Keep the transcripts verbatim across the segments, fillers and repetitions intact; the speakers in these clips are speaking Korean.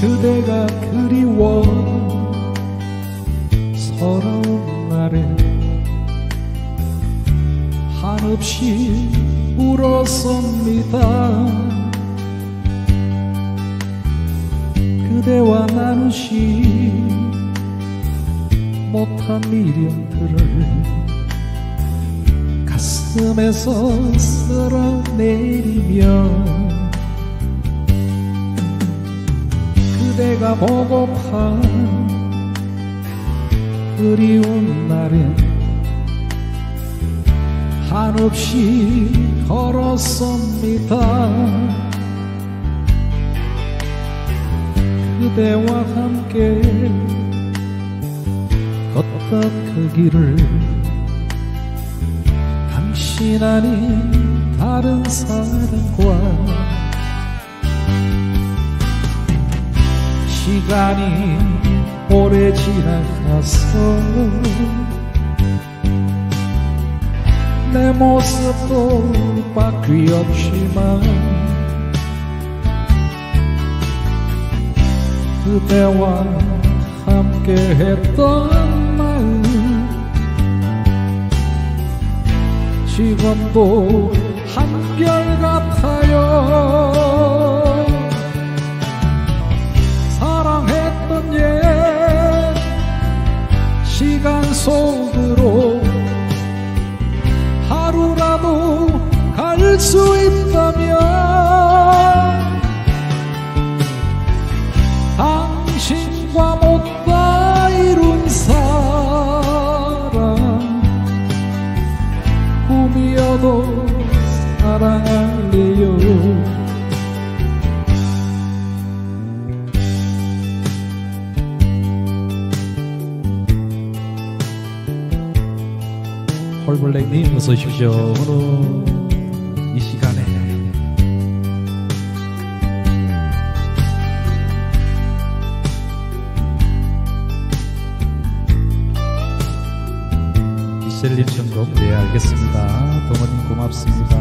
그대가 그리워 서러운 날에 한없이 울었습니다. 그대와 나누지 못한 미련들을 가슴에서 쓸어내리며 그대가 보고파 그리운 날엔 한없이 걸었습니다. 그대와 함께 걷던 그 길을 당신 아닌 다른 사람과 시간이 오래 지나가서 내 모습도 바뀌었지만 그대와 함께 했던 마음 지금도 한결같아요. 사랑했던 옛 시간 속으로 하루라도 갈 수 있다면 당신과 못다 이룬 사랑 꿈이어도 사랑할래요. 홀블랙님 어서 오십시오. 오늘 이 시간에 이셀님 전곡 네 알겠습니다. 동원님 고맙습니다.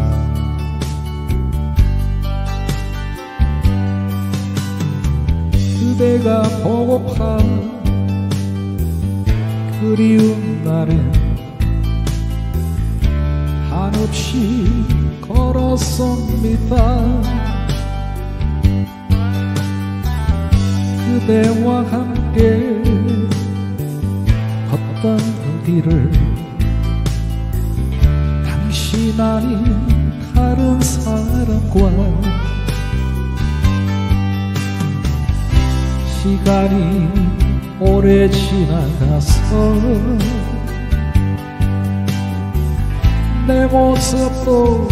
그대가 보고파 그리운 날엔 한없이 걸었습니다. 그대와 함께 걷던 그 길을 당신 아닌 다른 사람과 시간이 오래 지나가서 내 모습도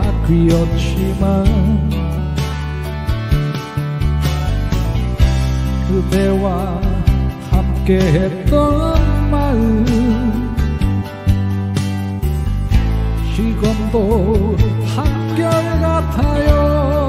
바뀌었지만 그대와 함께 했던 마음 지금도 한결같아요.